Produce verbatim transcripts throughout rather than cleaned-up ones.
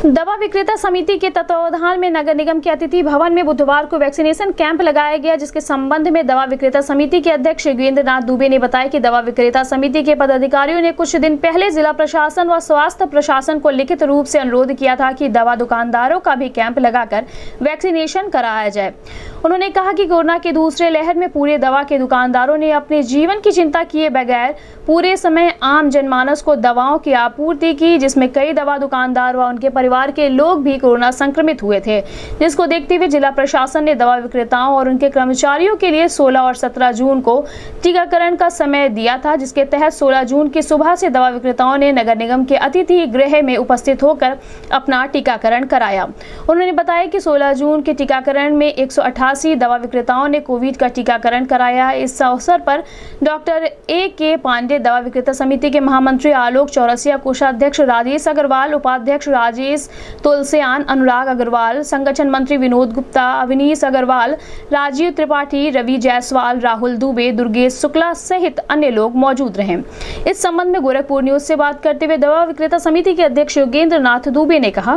दवा विक्रेता समिति के तत्वावधान में नगर निगम के अतिथि भवन में बुधवार को वैक्सीनेशन कैंप लगाया गया, जिसके संबंध में दवा विक्रेता समिति के अध्यक्ष योगेंद्र नाथ दुबे ने बताया कि दवा विक्रेता समिति के पदाधिकारियों ने कुछ दिन पहले जिला प्रशासन व स्वास्थ्य प्रशासन को लिखित रूप से अनुरोध किया था कि दवा दुकानदारों का भी कैंप लगाकर वैक्सीनेशन कराया जाए। उन्होंने कहा कि कोरोना के दूसरे लहर में पूरे दवा के दुकानदारों ने अपने जीवन की चिंता किए बगैर पूरे समय आम जनमानस को दवाओं की आपूर्ति की, जिसमें कई दवा दुकानदार व उनके परिवार के लोग भी कोरोना संक्रमित हुए थे, जिसको देखते हुए जिला प्रशासन ने दवा विक्रेताओं और उनके कर्मचारियों के लिए सोलह और सत्रह जून को टीकाकरण का समय दिया था, जिसके तहत सोलह जून की सुबह से दवा विक्रेताओं ने नगर निगम के अतिथि गृह में उपस्थित होकर अपना टीकाकरण कराया। उन्होंने बताया कि सोलह जून के टीकाकरण में एक सौ अठासी दवा विक्रेताओं ने कोविड का टीकाकरण कराया। इस अवसर पर डॉक्टर ए के पांडे, दवा विक्रेता समिति के महामंत्री आलोक चौरसिया, कोषाध्यक्ष राजेश अग्रवाल, उपाध्यक्ष राजेश तुलसियान, अनुराग अग्रवाल, संगठन मंत्री विनोद गुप्ता, अविनीश अग्रवाल, राजीव त्रिपाठी, रवि जायसवाल, राहुल दुबे, दुर्गेश शुक्ला सहित अन्य लोग मौजूद रहे। इस संबंध में गोरखपुर न्यूज से बात करते हुए दवा विक्रेता समिति के अध्यक्ष योगेंद्र नाथ दुबे ने कहा,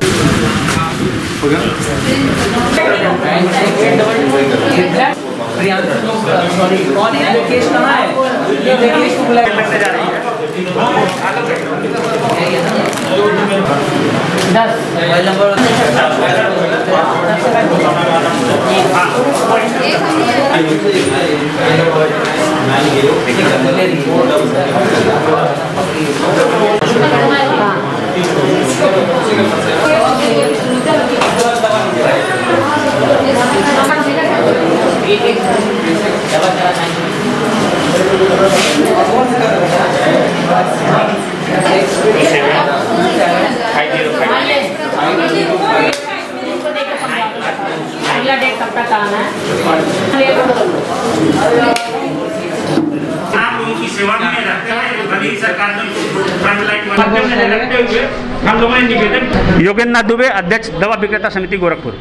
अगला डेट कब तक आना है? आप लोगों की सेवा में रखते हैं, भले सरकार ने फ्रंट लाइन में रखते हुए हम लोगों ने निवेदन। योगेंद्र नाथ दुबे, अध्यक्ष दवा विक्रेता समिति गोरखपुर।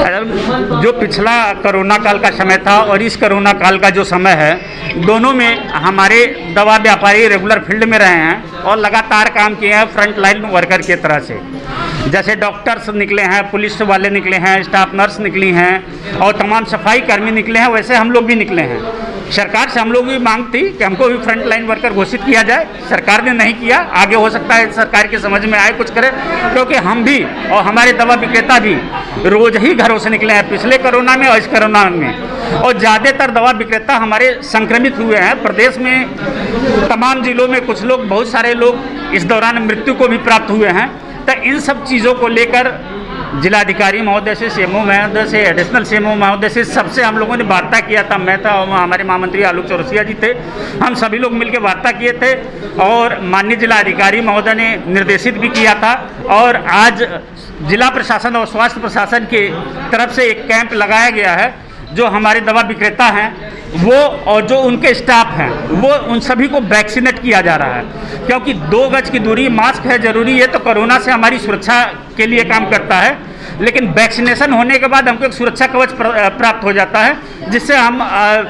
जो पिछला कोरोना काल का समय था और इस कोरोना काल का जो समय है, दोनों में हमारे दवा व्यापारी रेगुलर फील्ड में रहे हैं और लगातार काम किए हैं फ्रंट लाइन वर्कर की तरह से। जैसे डॉक्टर्स निकले हैं, पुलिस वाले निकले हैं, स्टाफ नर्स निकली हैं और तमाम सफाई कर्मी निकले हैं, वैसे हम लोग भी निकले हैं। सरकार से हम लोग भी मांग थी कि हमको भी फ्रंट लाइन वर्कर घोषित किया जाए, सरकार ने नहीं किया। आगे हो सकता है सरकार के समझ में आए कुछ करे, क्योंकि हम भी और हमारे दवा विक्रेता भी रोज ही घरों से निकले हैं पिछले कोरोना में और इस कोरोना में, और ज़्यादातर दवा विक्रेता हमारे संक्रमित हुए हैं। प्रदेश में तमाम जिलों में कुछ लोग, बहुत सारे लोग इस दौरान मृत्यु को भी प्राप्त हुए हैं। तो इन सब चीज़ों को लेकर जिलाधिकारी महोदय से, सीएमओ महोदय से, एडिशनल सीएमओ महोदय से, सबसे हम लोगों ने वार्ता किया था। मैं था और हमारे महामंत्री आलोक चौरसिया जी थे, हम सभी लोग मिलकर वार्ता किए थे और माननीय जिलाधिकारी महोदय ने निर्देशित भी किया था। और आज जिला प्रशासन और स्वास्थ्य प्रशासन की तरफ से एक कैंप लगाया गया है। जो हमारे दवा विक्रेता हैं वो और जो उनके स्टाफ हैं वो उन सभी को वैक्सीनेट किया जा रहा है, क्योंकि दो गज की दूरी, मास्क है जरूरी है, तो कोरोना से हमारी सुरक्षा के लिए काम करता है। लेकिन वैक्सीनेशन होने के बाद हमको एक सुरक्षा कवच प्राप्त हो जाता है, जिससे हम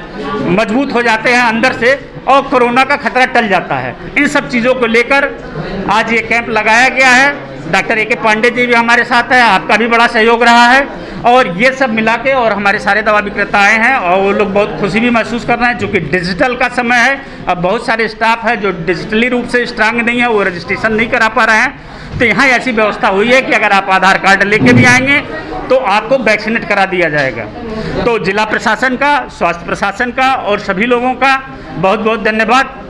मजबूत हो जाते हैं अंदर से और कोरोना का खतरा टल जाता है। इन सब चीज़ों को लेकर आज ये कैंप लगाया गया है। डॉक्टर ए के पांडे जी भी हमारे साथ है, आपका भी बड़ा सहयोग रहा है और ये सब मिला के और हमारे सारे दवा विक्रेता आए हैं और वो लोग बहुत खुशी भी महसूस कर रहे हैं, चूँकि डिजिटल का समय है। अब बहुत सारे स्टाफ है जो डिजिटली रूप से स्ट्रांग नहीं है, वो रजिस्ट्रेशन नहीं करा पा रहे हैं। तो यहाँ ऐसी व्यवस्था हुई है कि अगर आप आधार कार्ड लेके भी आएंगे तो आपको वैक्सीनेट करा दिया जाएगा। तो जिला प्रशासन का, स्वास्थ्य प्रशासन का और सभी लोगों का बहुत बहुत धन्यवाद।